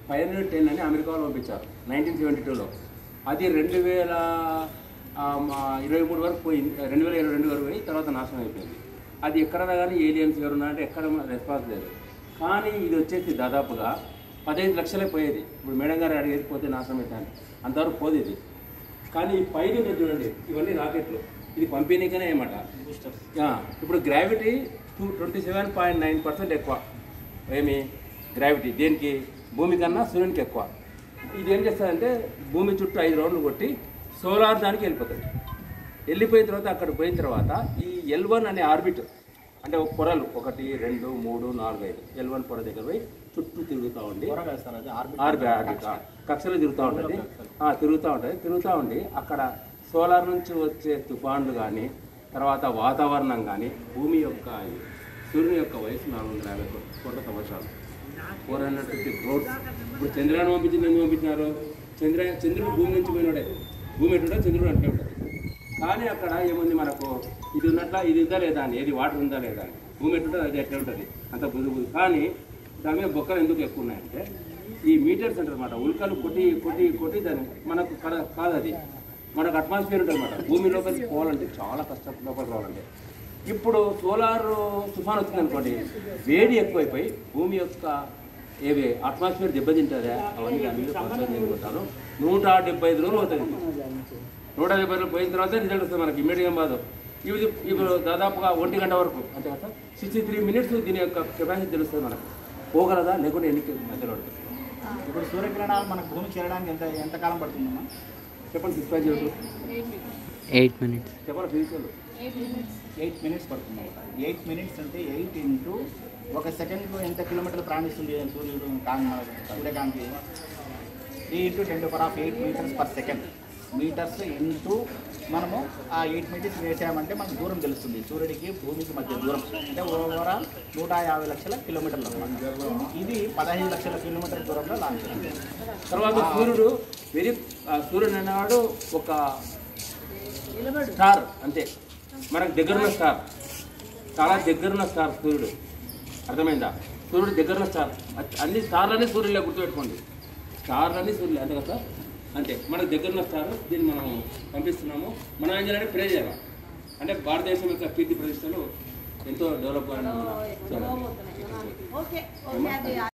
Pioneer 10 అని అమెరికాలో పంపించారు 1972లో. అది 2023 వరకు పోయింది, 2022 వరకు పోయి తర్వాత నాశనం అయిపోయింది. అది ఎక్కడ కానీ ఏలియన్స్ ఎవరున్నా అంటే ఎక్కడ రెస్పాన్స్ లేదు. కానీ ఇది వచ్చేసి దాదాపుగా 15 లక్షలే పోయేది. ఇప్పుడు మేడం గారు అడిగేది పోతే నాశనం అవుతాను, అంతవరకు పోదు ఇది. కానీ ఈ పైన చూడండి, ఇవన్నీ రాకెట్లు, ఇది పంపిణీకనే ఏమాట. ఇప్పుడు గ్రావిటీ 27.9% ఎక్కువ. ఏమి గ్రావిటీ దేనికి? భూమి కన్నా సూర్యునికి ఎక్కువ. ఇది ఏం చేస్తుందంటే భూమి చుట్టూ 5 రౌండ్లు కొట్టి సోలార్ దానికి వెళ్ళిపోతుంది. వెళ్ళిపోయిన తర్వాత అక్కడ పోయిన తర్వాత ఈ L1 అనే ఆర్బిట్ అంటే ఒక పొరలు 1 2 3 4 5 L1 పొర దగ్గర పోయి చుట్టూ తిరుగుతూ ఉండి ఆర్బిట్ కక్షలు తిరుగుతూ ఉంటుంది. తిరుగుతూ ఉండి అక్కడ సోలార్ నుంచి వచ్చే తుఫాన్లు కానీ తర్వాత వాతావరణం కానీ భూమి యొక్క సూర్యుని యొక్క వయసు 450 కోట్ల సంవత్సరాలు, 450 crores. ఇప్పుడు చంద్రాన్ని పంపించినారు. చంద్రుడు భూమి నుంచి పోయినాడే, భూమి ఎటుంటే చంద్రుడు అంటే ఉంటుంది. కానీ అక్కడ ఏముంది మనకు, ఇది ఉన్నట్ల ఇది ఉందా లేదా అని, ఏది వాటర్ ఉందా లేదా అని. భూమి ఎటుంటుంది అది ఎట్లా ఉంటుంది, అంత బుద్ధి. కానీ దాని మీద బొక్కలు ఎందుకు ఎక్కువ ఉన్నాయంటే ఈ మీటర్స్ అంటారు అన్నమాట. ఉల్కలు కొట్టి దాన్ని మనకు కాదు, అది మనకు అట్మాస్ఫియర్ ఉంటుంది అన్నమాట. భూమి లోపలికి పోవాలంటే చాలా కష్టం, లోపలికి రావాలంటే. ఇప్పుడు సోలార్ తుఫాన్ వచ్చిందనుకోండి, వేడి ఎక్కువైపోయి భూమి యొక్క ఏవి అట్మాస్ఫియర్ దెబ్బతింటుందా అవన్నీ దాని మీద చేసుకుంటాను. 175 రోజులు అవుతుంది. 170 రోజులు పోయిన తర్వాత రిజల్ట్ వస్తుంది మనకి, ఇమ్మీడియట్గా బాధ. ఇప్పుడు దాదాపుగా 1 గంట వరకు అంటే కదా 63 minutes దీని యొక్క కెపాసిటీ తెలుస్తుంది మనకు. పోగలదా లేకుంటే ఎన్ని మధ్యలో ఉంటుంది. ఇప్పుడు సూర్యకిరణాలు మనకు భూమి చేరడానికి ఎంతకాలం పడుతుందమ్మా చెప్పండి. 6.02 8 minutes చెప్పండి. ఫిజికల్ 8 minutes పడుతుంది. 8 minutes అంటే 8 into 1 సెకండ్కు ఎంత కిలోమీటర్లు ప్రయాణిస్తుంది సూర్యుడు సూర్యకాంతి? 3 into 10⁸ meters per second. Meters into మనము ఆ 8 minutes వేసామంటే మనకు దూరం తెలుస్తుంది. సూర్యుడికి భూమికి మధ్య దూరం అంటే ఓవరాల్ 150 లక్షల కిలోమీటర్లు అన్నమాట. ఇది 15 లక్షల కిలోమీటర్ల దూరంలో లాంచ్ అవుతుంది. తర్వాత సూర్యుడు అనేవాడు ఒక స్టార్ అంతే, మనకు దగ్గరున్న స్టార్, చాలా దగ్గరున్న స్టార్ సూర్యుడు. అర్థమైందా? సూర్యుడు దగ్గరున్న స్టార్. అన్ని స్టార్లన్నీ సూర్యులే, గుర్తుపెట్టుకోండి. స్టార్లన్నీ సూర్యులే, అంతే కదా. అంతే మనకు దగ్గరున్న స్టార్. దీన్ని మనం పంపిస్తున్నాము. మనం ఏం చేయాలంటే ప్రే చేయాలి. అంటే భారతదేశం యొక్క కీర్తి ప్రతిష్టలు ఎంతో డెవలప్ అవ్వాలని